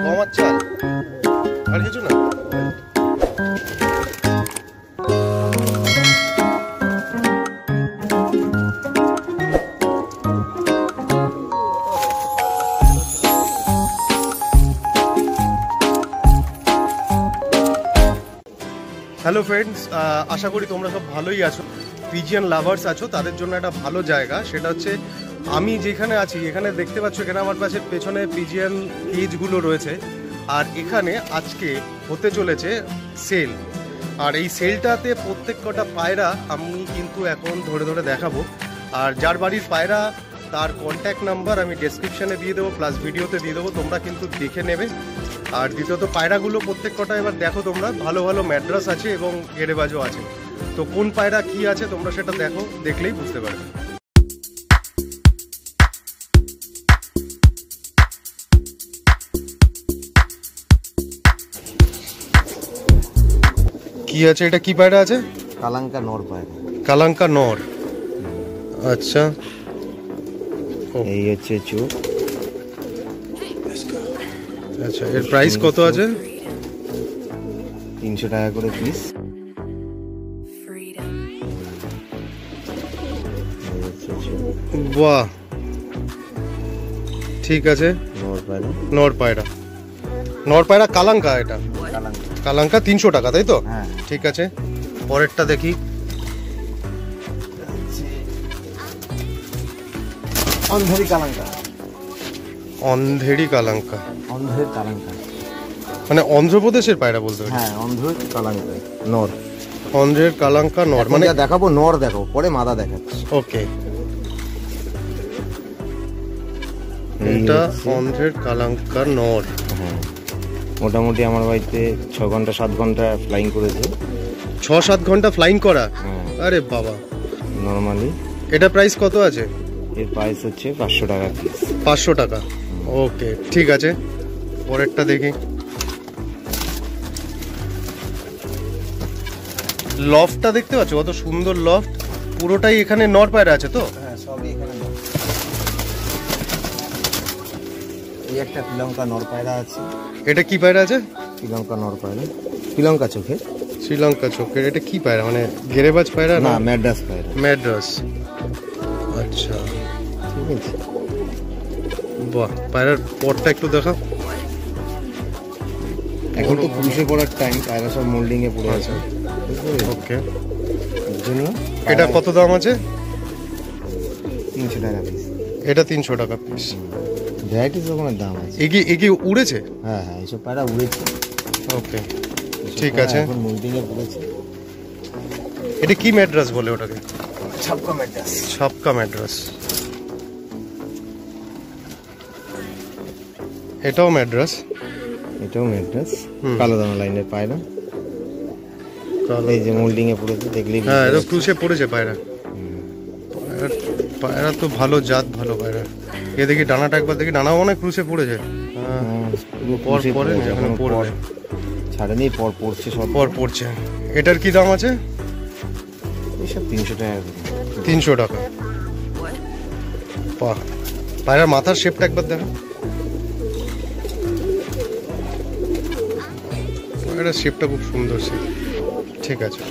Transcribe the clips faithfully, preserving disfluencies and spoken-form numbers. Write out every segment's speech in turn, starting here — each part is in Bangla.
গমার চাল আর কিছু না। হ্যালো ফ্রেন্ডস, আশা করি তোমরা সব ভালোই আছো। পিজিয়ন লাভার্স আছো, তাদের জন্য একটা ভালো জায়গা। সেটা হচ্ছে আমি যেখানে আছি, এখানে দেখতে পাচ্ছ এখানে আমার পাশে পেছনে পিজিয়ন কেজগুলো রয়েছে। আর এখানে আজকে হতে চলেছে সেল। আর এই সেলটাতে প্রত্যেক কটা পায়রা আমি কিন্তু এখন ধরে ধরে দেখাবো। আর যার বাড়ির পায়রা তার কন্ট্যাক্ট নাম্বার আমি ডেসক্রিপশানে দিয়ে দেবো, প্লাস ভিডিওতে দিয়ে দেবো, তোমরা কিন্তু দেখে নেবে। আর দ্বিতীয়ত পায়রাগুলো প্রত্যেক কটা এবার দেখো তোমরা, ভালো ভালো ম্যাড্রাস আছে এবং গেড়েবাজও আছে। তো কোন পায়রা কি আছে তোমরা সেটা দেখো, দেখলেই বুঝতে পারবে। কি আছে এটা, কি পায়রা আছে? কালাঙ্কা নর পায়রা। কালাঙ্কা নর, আচ্ছা। এই হচ্ছে চোখ। আচ্ছা, এর প্রাইস কত আছে? তিনশো টাকা করে পিস। বাহ, ঠিক আছে। নর পায়রা, নর পায়রা, নর পায়রা কালাঙ্কা। এটা কালাঙ্কা, কালাঙ্কা তিনশো টাকা, তাই তো? হ্যাঁ, ঠিক আছে। পরেরটা দেখি। অন্ধেরি কালাঙ্কা। অন্ধেরি কালাঙ্কা, অন্ধের কালাঙ্কা মানে অন্ধ্রপ্রদেশের পায়রা বলতে পারি। হ্যাঁ, অন্ধের কালাঙ্কা নর। অন্ধ্রের কালাঙ্কা নর, মানে দেখাবো নর, দেখো পরে মাদা দেখাচ্ছি। ওকে, এটা অন্ধ্রের কালাঙ্কা নর। হ্যাঁ, মোটামুটি আমার বাড়িতে ছ ঘন্টা সাত ঘন্টা ফ্লাইং করেছে। ছ সাত ঘন্টা ফ্লাইং করা? আরে বাবা। নর্মালি এটা প্রাইস কত আছে? এর প্রাইস হচ্ছে পাঁচশো টাকা পিস। পাঁচশো টাকা, ওকে, ঠিক আছে। পরেরটা দেখি। লফটটা দেখতে পাচ্ছ, কত সুন্দর লফট। পুরোটাই এখানে নর পায়রা আছে তো? হ্যাঁ, সবই এখানে নর। এই একটা শ্রীলঙ্কা নর পায়রা আছে। এটা কি পায়রা আছে? শ্রীলঙ্কা নর পায়রা, শ্রীলঙ্কা চোখে। শ্রীলঙ্কা চোখের। এটা কি পায়রা, মানে গেরেবাজ পায়রা? না, ম্যাড্রাস পায়রা। ম্যাড্রাস, আচ্ছা, ঠিক আছে। বাহ, পায়রার পরটা একটু দেখা। এখন তো পুলিশে পড়ার টাইম, পায়রা সব মোল্ডিং এ পড়ে আছে। ওকে, এর জন্য এটা কত দাম আছে? তিনশো টাকা পিস। এটা তিনশো টাকা পিস। ভ্যারাইটিস রকমের দাম আছে। এগিয়ে এগিয়ে উড়েছে? হ্যাঁ হ্যাঁ, এইসব পায়রা উড়েছে। ওকে, ঠিক আছে। এখন মোল্ডিং এ পড়েছে। এটা কি ম্যাড্রাস বলে ওটাকে? ছাপকা ম্যাড্রাস। ছাপকা ম্যাড্রাস। এটাও ম্যাড্রাস? এটাও ম্যাড্রাস, কালো দানা লাইনের পায়রা। এই যে মোল্ডিং এ পড়েছে, দেখলি? হ্যাঁ, এটা ক্রুশে পড়েছে পায়রা। পায়রা তো ভালো জাত, ভালো পায়রা। এ দেখি ডানাটা একবার দেখি, ডানাও অনেক ক্রুশে পড়েছে। পর পরে এখানে পড়বে, ছাড়েনি, পর পড়ছে, সব পর পড়ছে। এটার কি দাম আছে? এইসব তিনশো টাকা। তিনশো টাকা। বাহ, পায়রার মাথার শেপটা একবার দেখো। পায়রার শেপটা খুব সুন্দর শেপ। ঠিক আছে।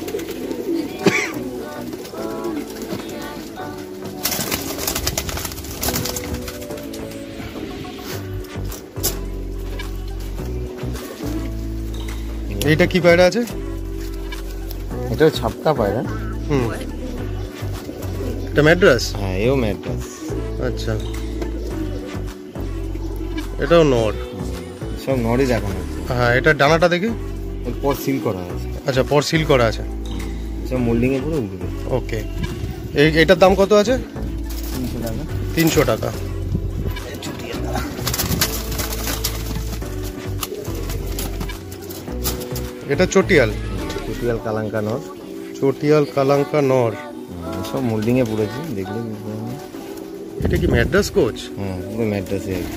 এইটা কি পায়রা আছে? এটা ছাপকা পায়রা। হুম, এটা ম্যাড্রাস? হ্যাঁ, এও ম্যাড্রাস। আচ্ছা, এটাও নর। সব নরই দেখানো। হ্যাঁ, এটা ডানাটা দেখি। পর সিল করা আছে। আচ্ছা, পর সিল করা আছে। সব মোল্ডিং এ পুরো উঠবে। ওকে, এই এটার দাম কত আছে? তিনশো টাকা। তিনশো টাকা। এটা চটিয়াল? চটিয়াল কালাঙ্কা নর। চটিয়াল কালাঙ্কা নর, সব মোল্ডিং এ পড়েছে, দেখলে? এটা কি ম্যাড্রাস কোচ? হ্যাঁ, পুরো ম্যাড্রাসে আর কি।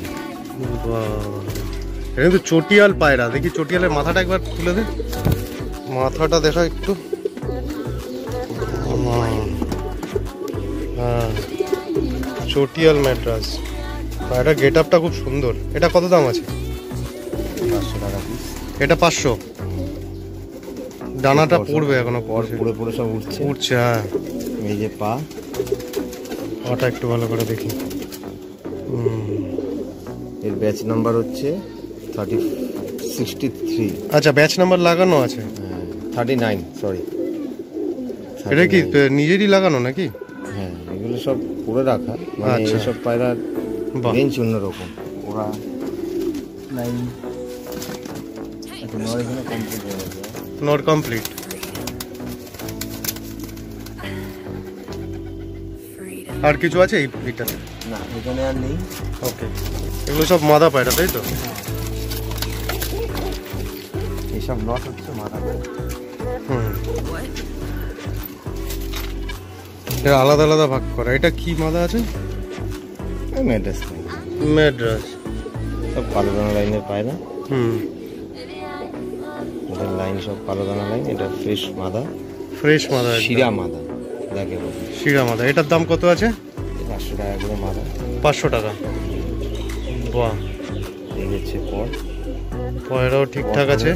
এটা কিন্তু চটিয়াল পায়রা। দেখি চটিয়ালের মাথাটা একবার তুলে দে, মাথাটা দেখা একটু। হ্যাঁ, চটিয়াল ম্যাড্রাস পায়রা। গেট আপটা খুব সুন্দর। এটা কত দাম আছে? পাঁচশো টাকা পিস। এটা পাঁচশো। ডানাটা পড়বে এখনো, পর পুরো পুরো সব উঠছে উঠছে। হ্যাঁ, এই যে পা, পাটা একটু ভালো করে দেখি। এর ব্যাচ নাম্বার হচ্ছে থার্টি সিক্সটি থ্রি। আচ্ছা, ব্যাচ নাম্বার লাগানো আছে। হ্যাঁ, থার্টি নাইন সরি। এটা কি নিজেরই লাগানো নাকি? হ্যাঁ, এগুলো সব পুরো রাখা, মানে এইসব পায়রার রেঞ্জ অন্যরকম। ওরা লাইন নর এখানে কমপ্লিট হয়ে গেছে। Not complete. আর কিছু আছে এই এইটাতে? না, এখানে আর নেই। ওকে, এগুলো সব মাদা পায়রা তাই তো? এইসব নট হচ্ছে মাদা পায়রা। হুম, এটা আলাদা আলাদা ভাগ করা। এটা কি মাদা আছে? ম্যাড্রাস ম্যাড্রাস। সব কালো দানা লাইনের পায়রা। হুম, ওদের লাইন সব কালো দানা লাইন। এটা ফ্রেশ মাদা, ফ্রেশ মাদা, শিরা মাদা যাকে বলে। শিরা মাদা। এটার দাম কত আছে? পাঁচশো টাকা করে মাদা। পাঁচশো টাকা। বাহ, এই হচ্ছে পর, পয়রাও ঠিকঠাক আছে।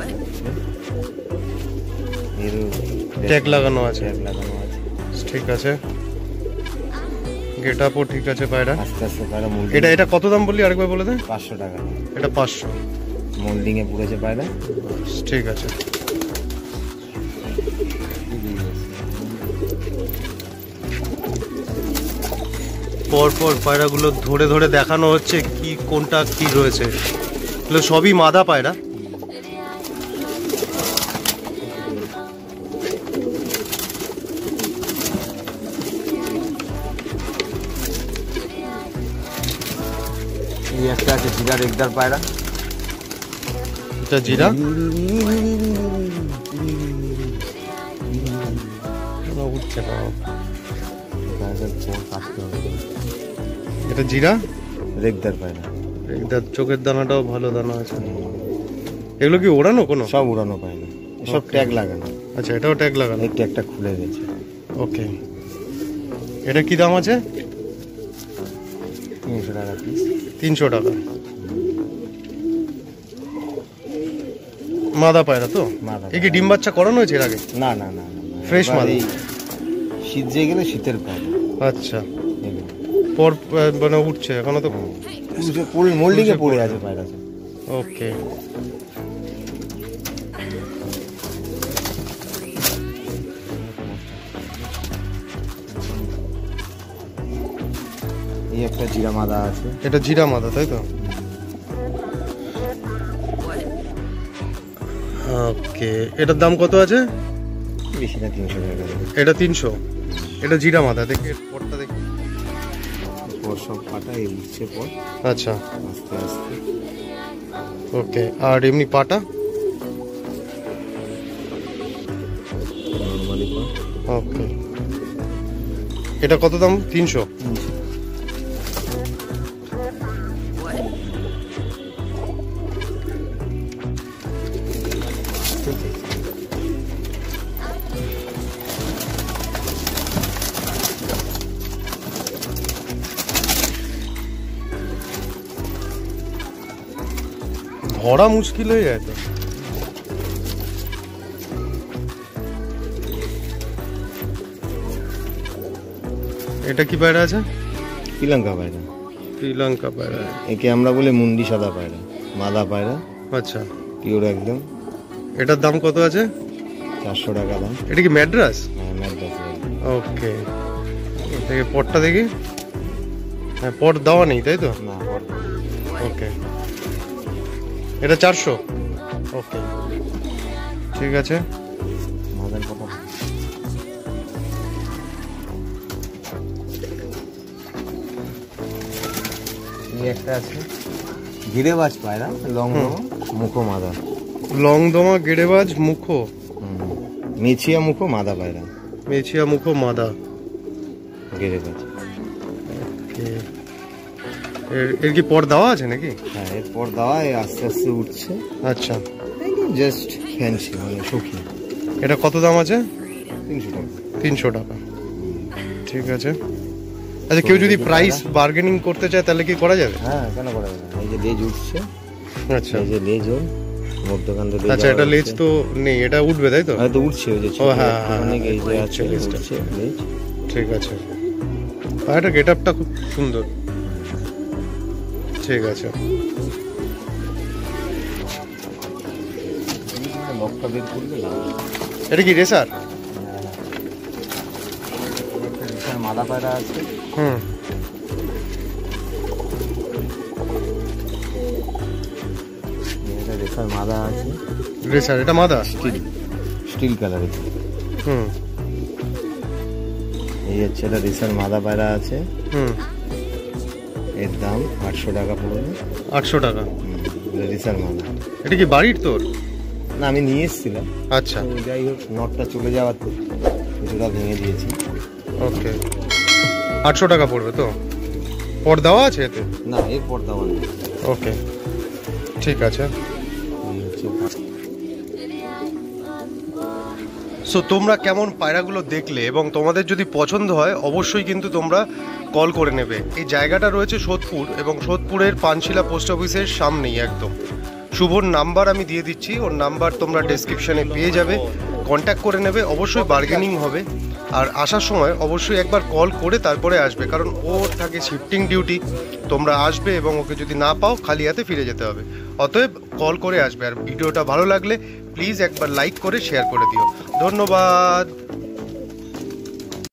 এর ট্যাগ লাগানো আছে। ট্যাগ লাগানো আছে, ঠিক আছে। গেট আপও ঠিক আছে পায়রা। আস্তে আস্তে পায়রা মোল্ডিং। এটা এটা কত দাম বললি আরেকবার বলে দে। পাঁচশো টাকা। এটা পাঁচশো। মোল্ডিং এ পুড়েছে পায়রা। ঠিক আছে। পর পর পায়রাগুলো ধরে ধরে দেখানো হচ্ছে কি কোনটা কি রয়েছে। এগুলো সবই মাদা পায়রা। এই একটা আছে জিরা রেগদার পায়রা। এটা জিরা। উঠছে না। এটা জিরা রেগদার পায়রা। রেগদার। চোখের দানাটাও ভালো দানা আছে। এগুলো কি ওড়ানো কোনো? সব উড়ানো পায়রা, সব ট্যাগ লাগানো। আচ্ছা, এটাও ট্যাগ লাগানো। এই ট্যাগটা খুলে গেছে। ওকে, এটা কি দাম আছে? তিনশো টাকা পিস। তিনশো টাকা। মাদা পায়রা তো? এ কি ডিম বাচ্চা করানো হয়েছে এর আগে? না না না, ফ্রেশ মাদা। শীত যে গেলে শীতের পায়রা। আচ্ছা, পর মানে উঠছে এখনো তো? মোল্ডিং এ পড়ে আছে পায়রা। ওকে, এই একটা জিরা মাদা আছে। এটা জিরা মাদা তাই তো? ওকে, এটার দাম কত আছে? বেশি না, তিনশো টাকা। এটা তিনশো। এটা জিরা মাদা। দেখি পরটা দেখি। পর সব পাটা এই উঠছে পর। আচ্ছা, আস্তে আস্তে। ওকে, আর এমনি পাটা? নরমালি পর। ওকে, এটা কত দাম? তিনশো। ধরা মুশকিল হয়ে যায় তো। এটা কি পায়রা আছে? শ্রীলঙ্কা পায়রা। শ্রীলঙ্কা পায়রা। একে আমরা বলি মুন্ডি সাদা পায়রা, মাদা পায়রা। আচ্ছা, পিওর একদম। এটার দাম কত আছে? চারশো টাকা দাম। এটা কি ম্যাড্রাস? হ্যাঁ, ম্যাড্রাস। ওকে, দেখে পটটা দেখি। হ্যাঁ, পট দেওয়া নেই তাই তো? না। ওকে, এটা চারশো। ওকে, ঠিক আছে। মাদার কথা। এই একটা আছে গিরেবাজ পায়রা, লং মুখো মাদা। লং দমা গেড়েবাজ মুখো। মেছিয়া মুখো মাদা পায়রা। মেছিয়া মুখো মাদা গিরেবাজ। এর কি পর দেওয়া আছে নাকি? হ্যাঁ, এরপর দেওয়া আস্তে আস্তে উঠছে। আচ্ছা, জাস্ট ফ্যান্সি মানে সখী। এটা কত দাম আছে? তিনশো টাকা। তিনশো টাকা, ঠিক আছে। আচ্ছা, কেউ যদি প্রাইস বার্গেনিং করতে চায় তাহলে কি করা যাবে? হ্যাঁ, কেন করা যাবে না। এই যে লেজ উঠছে, আচ্ছা এই যে লেজ ওর মধ্যখানটা লেজ। আচ্ছা এটা লেজ তো নেই, এটা উঠবে তাই তো? হয়তো উঠছে ওই যে ও হ্যাঁ অনেক এই যে আছে লেজটা। উঠছে লেজ। ঠিক আছে, পায়রাটা গেট আপটা খুব সুন্দর। ঠিক আছে, লকটা বের করলে এটা কি রেসার? মাদা পায়রা আছে। হুম এটা রেসার মাদা আছে। রেসার, এটা মাদা স্টিল স্টিল কালারের। হুম এই হচ্ছে এটা রেসার মাদা পায়রা আছে। হুম এর দাম আটশো টাকা পড়বে। আটশো টাকা রেসার মাদা। এটা কি বাড়ির তোর? না আমি নিয়ে এসেছিলাম। আচ্ছা তো যাই হোক নটটা চলে যাওয়ার তো কিছুটা ভেঙে দিয়েছি। ওকে, আটশো টাকা পড়বে তো? পর দেওয়া আছে এতে? না এর পর দেওয়া নেই। ওকে ঠিক আছে। সো তোমরা কেমন পায়রাগুলো দেখলে এবং তোমাদের যদি পছন্দ হয় অবশ্যই কিন্তু তোমরা কল করে নেবে। এই জায়গাটা রয়েছে সোদপুর এবং সোদপুরের পানশিলা পোস্ট অফিসের সামনেই একদম। শুভর নাম্বার আমি দিয়ে দিচ্ছি, ওর নাম্বার তোমরা ডেসক্রিপশনে পেয়ে যাবে, কন্ট্যাক্ট করে নেবে। অবশ্যই বার্গেনিং হবে, আর আসার সময় অবশ্যই একবার কল করে তারপরে আসবে, কারণ ওর থাকে শিফটিং ডিউটি। তোমরা আসবে এবং ওকে যদি না পাও খালি হাতে ফিরে যেতে হবে, অতএব কল করে আসবে। আর ভিডিওটা ভালো লাগলে প্লিজ একবার লাইক করে শেয়ার করে দিও। ধন্যবাদ।